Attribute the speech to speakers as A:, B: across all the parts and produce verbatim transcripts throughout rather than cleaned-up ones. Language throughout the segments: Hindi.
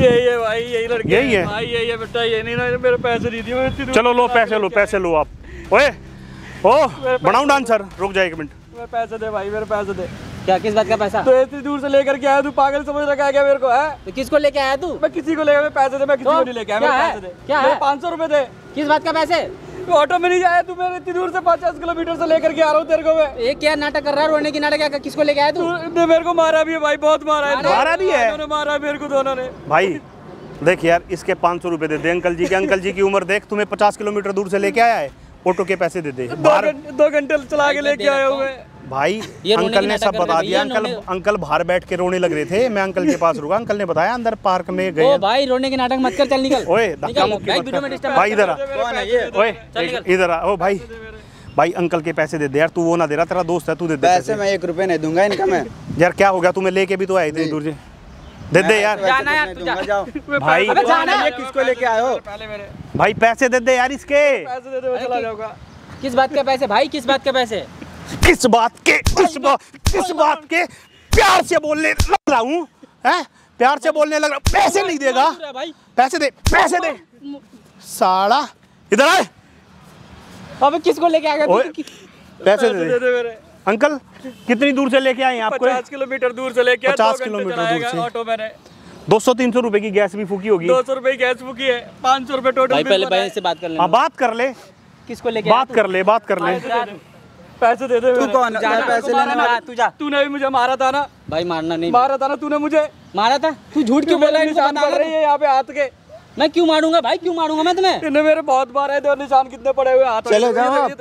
A: यही है भाई, यही लड़के
B: यही है
A: भाई, यही है बेटा, ये नहीं ना मेरे पैसे नहीं दिए।
B: चलो लो पैसे लो, पैसे लो आप। ओए ओ बनाऊं डांसर, रुक जा एक मिनट।
A: मेरे पैसे दे भाई, मेरे पैसे दे।
C: क्या किस बात का पैसा?
A: तो इतनी दूर से लेकर के आया, तू पागल समझ रखा है क्या मेरे को? है
C: तो किसको लेके आया तू?
A: मैं किसी को लेकर, पैसे दे। मैं किसी को नहीं लेके आया, मेरे पैसे दे।
C: क्या है?
A: पाँच सौ रुपए दे।
C: किस बात का पैसे?
A: तू ऑटो में नहीं जाया, तू मेरे इतनी दूर से पचास किलोमीटर से लेकर के आ रहा हूँ तेरे को मैं।
C: ये क्या नाटक कर रहा है? रोने की नाटक क्या? किसको लेके आया तू?
A: तू मेरे को मारा भी है भाई, बहुत मारा है।
B: मारा भी है?
A: दोनों मारा मेरे को, दोनों ने।
B: भाई देख यार, इसके पाँच सौ रुपए दे दे अंकल जी के। अंकल जी की उम्र देख, तुम्हें पचास किलोमीटर दूर से लेके आया है, ऑटो के पैसे दे दे।
A: दो घंटे चला के लेके आया हूँ
B: भाई। अंकल ने सब बता दिया। अंकल अंकल बाहर बैठ के रोने लग रहे थे, मैं अंकल के पास रुका। अंकल ने बताया अंदर पार्क में गए।
C: ओ भाई रोने के नाटक मत कर, चल निकल।
B: ओए धक्का मुक्की मत कर भाई, इधर आ। ओए इधर आ। ओ भाई भाई अंकल के पैसे दे दे यार, तू वो ना दे रहा, तेरा दोस्त है, तू दे दे
D: पैसे। मैं एक रुपए नहीं दूंगा इनका मैं।
B: यार क्या हो गया, तुम्हें लेके भी तो आए इतनी दूर से। दे दे यार।
C: जाना यार तू, जा।
D: जाओ
B: भाई
C: अबे जाना है।
D: किसको लेके आए हो?
A: पहले मेरे
B: भाई पैसे दे दे यार इसके।
A: पैसे दे दे, मैं चला जाऊंगा।
C: किस बात के पैसे भाई? किस बात के पैसे?
B: किस बात के किस बात किस बात के प्यार से बोलने लग रहा हूँ, हैं? प्यार से बोलने लग रहा। पैसे नहीं देगा
C: भाई?
B: पैसे दे, पैसे दे साला। इधर आए।
C: अबे किसको लेके आ गया तू?
B: पैसे दे
A: दे दे मेरे।
B: अंकल कितनी दूर से लेके आए हैं आपको?
A: पचास किलोमीटर दूर से लेके आया,
B: पचास
A: दो घंटे
B: किलोमीटर
A: चलाएगा
B: दूर से।
A: ऑटो मैंने।
B: दो सौ तीन सौ रुपए की गैस भी फूकी होगी।
A: दो सौ रुपए की गैस फूकी है, पाँच सौ रुपए टोटल
C: भाई
A: बिल
C: पहले
A: बना है।
C: भाई से बात कर ले।
B: हाँ बात कर ले,
C: किसको लेके
B: बात कर ले, बात कर ले।
A: पैसे दे दे।
D: तू कौन? पैसे लेने वाला?
C: तू जा।
A: तूने भी मुझे मारा था ना
C: भाई मारना नहीं।
A: मारा था ना तूने मुझे।
C: मारा था? तू झूठ क्यों बोल रहा है?
A: निशान पड़ रही है यहाँ पे हाथ के।
C: मैं क्यों मारूंगा भाई? क्यों मारूंगा मैं तुम्हें?
A: इन्हें मेरे बहुत मारा है, निशान कितने पड़े हुए हाथ।
D: चले जाओ आप।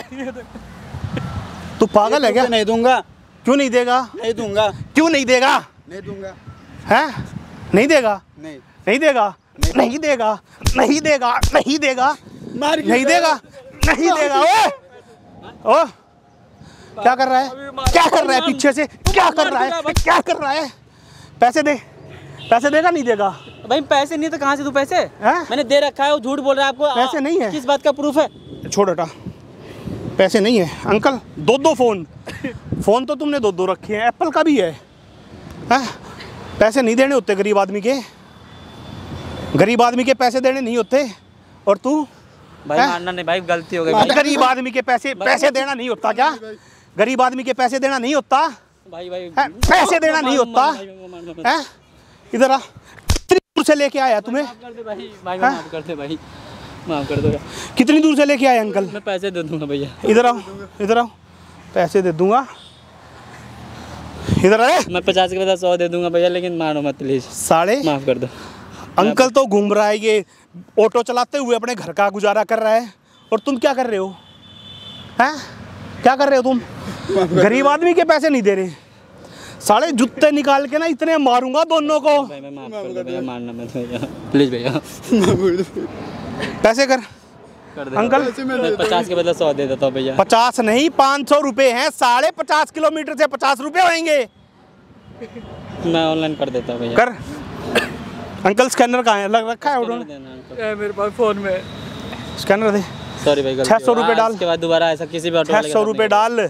B: तू पागल है क्या?
D: नहीं दूंगा।
B: क्यों नहीं देगा?
D: नहीं दूंगा।
B: क्यों नहीं देगा?
D: नहीं दूंगा।
B: हैं? नहीं देगा?
D: नहीं
B: नहीं देगा? नहीं देगा? नहीं देगा? नहीं देगा?
D: मार
B: नहीं देगा? नहीं देगा? ओए ओ क्या कर रहा है? क्या कर रहा है पीछे से? क्या कर रहा है? क्या कर रहा है? पैसे दे। पैसे देगा नहीं देगा?
C: भाई पैसे नहीं तो कहाँ से दूं पैसे?
B: हैं?
C: मैंने दे रखा है, वो झूठ बोल रहा है आपको।
B: पैसे नहीं है?
C: किस बात का प्रूफ है?
B: छोड़ हटा, पैसे नहीं है। अंकल दो दो फोन फोन तो तुमने दो दो रखे हैं, एप्पल का भी है, हैं? पैसे नहीं देने होते गरीब आदमी के, गरीब आदमी के पैसे देने नहीं होते। और तू
C: भाई मारना नहीं भाई, गलती हो गई भाई।
B: गरीब आदमी के पैसे पैसे देना नहीं होता क्या? गरीब आदमी के पैसे देना नहीं होता
C: भाई भाई
B: है? पैसे देना नहीं होता है? इधर आ, कितनी दूर से लेके आया तुम्हें?
C: माफ कर दे भाई, भाई माफ कर दे भाई, माफ कर दो।
B: कितनी दूर से लेके आए अंकल?
C: मैं पैसे दे दूंगा भैया।
B: इधर आओ, इधर आओ, पैसे दे दूंगा। इधर आए।
C: मैं पचास के बजाय सौ दे दूंगा भैया, लेकिन मारो मत प्लीज।
B: साढ़े
C: माफ कर दो।
B: अंकल तो घूम रहा है, ये ऑटो चलाते हुए अपने घर का गुजारा कर रहा है, और तुम क्या कर रहे हो? हैं? क्या कर रहे हो तुम? गरीब आदमी के पैसे नहीं दे रहे। साढ़े जूते निकाल के ना इतने मारूंगा दोनों को।
C: भाई मैं माफ कर दो भैया, मारना मत भैया प्लीज भैया।
B: पैसे कर
C: कर दे
B: अंकल।
C: मैं पचास के बदले सौ दे देता हूँ भैया।
B: पचास नहीं, पाँच सौ रुपये हैं। साढ़े पचास किलोमीटर से पचास रुपये होंगे।
C: मैं ऑनलाइन कर देता हूँ भैया।
B: कर अंकल। स्कैनर कहाँ है? लग रखा है ऑटो में?
A: ए, मेरे पास फोन में
B: स्कैनर दे।
C: सॉरी भाई,
B: छह सौ रुपये डाल।
C: इसके बाद दोबारा ऐसा किसी भी ऑटो
B: छः सौ रुपये डाल।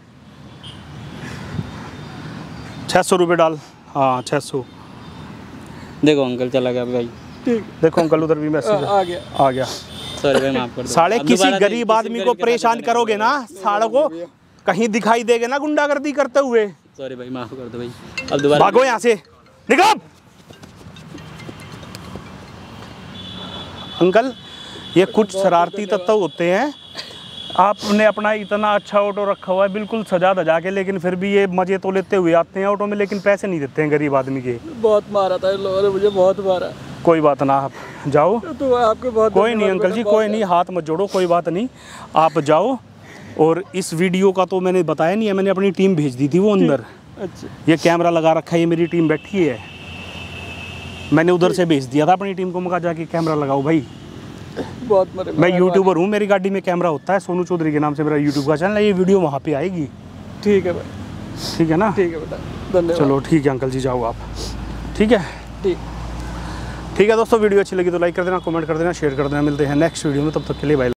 B: छः सौ रुपये डाल। हाँ छः सौ।
C: देखो अंकल चला गया भाई।
A: ठीक।
B: देखो अंकल उधर भी मैसेज
A: आ गया
B: आ गया।
C: सॉरी भाई, माफ कर दो।
B: साले
C: अब
B: किसी
C: दोबारा से
B: गरीब
C: किसी
B: आदमी
C: भी
B: को
C: करके
B: परेशान
C: पैसे
B: करोगे ना, सालों को कहीं दिखाई देगे ना गुंडागर्दी करते हुए।
C: सॉरी भाई, माफ कर दो भाई। अब दोबारा
B: भागो यहाँ से, निकलो। अंकल ये कुछ शरारती तत्व होते हैं। आपने अपना इतना अच्छा ऑटो रखा हुआ है, बिल्कुल सजा धजा के, लेकिन फिर भी ये मजे तो लेते हुए आते हैं ऑटो में, लेकिन पैसे नहीं देते हैं गरीब आदमी के।
A: बहुत मारा था इन लोगों ने मुझे, बहुत मारा।
B: कोई बात ना, आप जाओ।
A: तो आपके बहुत
B: कोई नहीं अंकल जी, कोई नहीं, हाथ मत जोड़ो, कोई बात नहीं, आप जाओ। और इस वीडियो का तो मैंने बताया नहीं है, मैंने अपनी टीम भेज दी थी वो अंदर।
A: अच्छा।
B: ये कैमरा लगा रखा है, ये मेरी टीम बैठी है, मैंने उधर से भेज दिया था अपनी टीम को, मैं कहा जाके कैमरा लगाओ भाई।
A: बहुत मरे।
B: मैं यूट्यूबर हूँ, मेरी गाड़ी में कैमरा होता है, सोनू चौधरी के नाम से मेरा यूट्यूब का चैनल है, ये वीडियो वहाँ पे आएगी।
A: ठीक है भाई,
B: ठीक है ना?
A: ठीक है बेटा, धन्यवाद।
B: चलो ठीक है अंकल जी, जाओ आप। ठीक है,
A: ठीक
B: ठीक है दोस्तों, वीडियो अच्छी लगी तो लाइक कर देना, कमेंट कर देना, शेयर कर देना। मिलते हैं नेक्स्ट वीडियो में, तब तक के लिए बाय।